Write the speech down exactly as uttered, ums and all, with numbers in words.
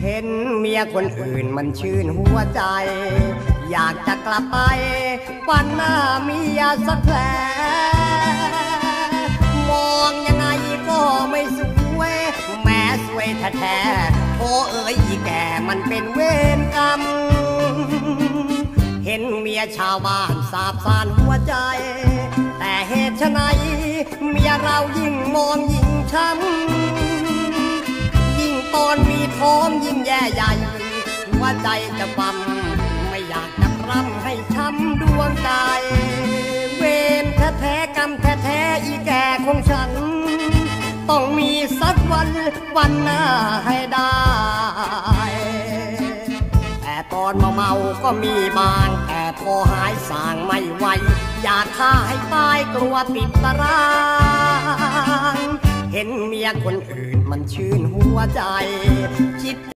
เห็นเมียคนอื่นมันชื่นหัวใจอยากจะกลับไปวันหน้าเมียสักแผลมองยังไงก็ไม่สวยแม้สวยแท้ๆโธ่เอ๋ยอีแก่มันเป็นเวรกรรมเห็นเมียชาวบ้านสาบซ่านหัวใจแต่เหตุไฉนเมียเรายิ่งมองยิ่งช้ำยิ่งตอนมีท้องยิ่งแย่ใหญ่หัวใจจะปั๊มไม่อยากจะร่ำให้ช้ำดวงใจเวรแท้ๆกรรมแท้ๆอีแก่ของฉันต้องมีสักวันวันหน้าให้ได้แต่ตอนเมาเมาก็มีบางแต่พอหายสางไม่ไหวอยากฆ่าให้ตายกลัวติดตารางเห็นเมียคนอื่นมันชื่นหัวใจคิด